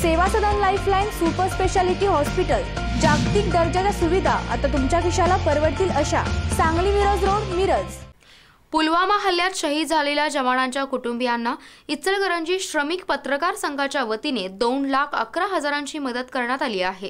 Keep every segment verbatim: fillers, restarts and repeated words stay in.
सेवा Sadan lifeline super speciality hospital, जागतिक दर्जाच्या सुविधा आता तुमच्या खिशाला परवडतील अशा। सांगली मिरज रोड, मिरज। पुलवामा हल्ल्यात शहीद झालेल्या जवानांच्या कुटुंबियांना इचलकरंजी श्रमिक पत्रकार संघाच्या वतीने दोन लाख अकरा हजारांची मदत करण्यात आली आहे।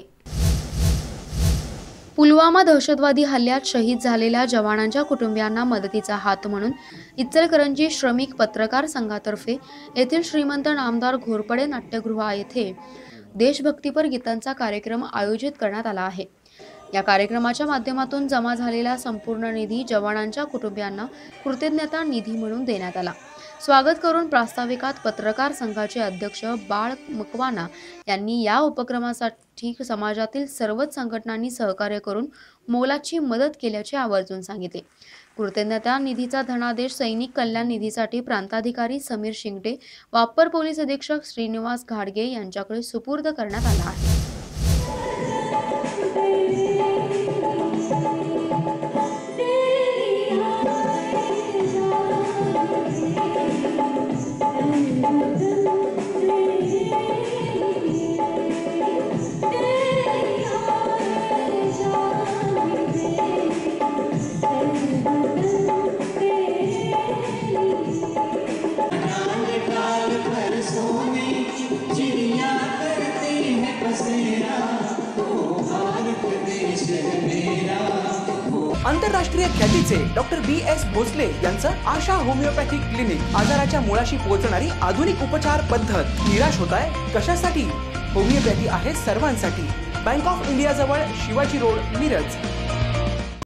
पुलवामा दहशतवादी हल्ल्यात शहीद झालेल्या जवानांच्या कुटुंबियांना मदतीचा हात म्हणून इचलकरंजी श्रमिक पत्रकार संघातर्फे येथील श्रीमंत नामदार घोरपडे नाट्यगृह येथे देशभक्तीपर गीतांचा कार्यक्रम आयोजित करण्यात आला आहे। या कार्यक्रमाच्या माध्यमातून जमा झालेला संपूर्ण निधी जवानांच्या कुटुंबियांना कृतज्ञता निधी म्हणून देण्यात आला। स्वागत करून प्रास्ताविकात पत्रकार संघाचे अध्यक्ष बाळ मकवाना यांनी या उपक्रमासाठी समाजातील सर्वच संघटनांनी सहकार्य करून मोलाची मदत केल्याचे आवर्जून सांगितले। कृतज्ञता निधीचा धनादेश सैनिक कल्याण निधीसाठी प्रांताधिकारी समीर शिंगटे, वापर पोलीस अधीक्षक श्रीनिवास घाडगे यांच्याकडे सुपूर्द करण्यात आला आहे। आंतरराष्ट्रीय ख्यातीचे डॉक्टर बी एस भोसले यांचं आशा होमिओपॅथिक क्लिनिक, आजाराच्या मुळाशी पोहोचणारी आधुनिक उपचार पद्धत। निराश होताय कशासाठी? होमिओपॅथी आहे सर्वांसाठी। बँक ऑफ इंडिया जवळ शिवाजी रोड, मिरज।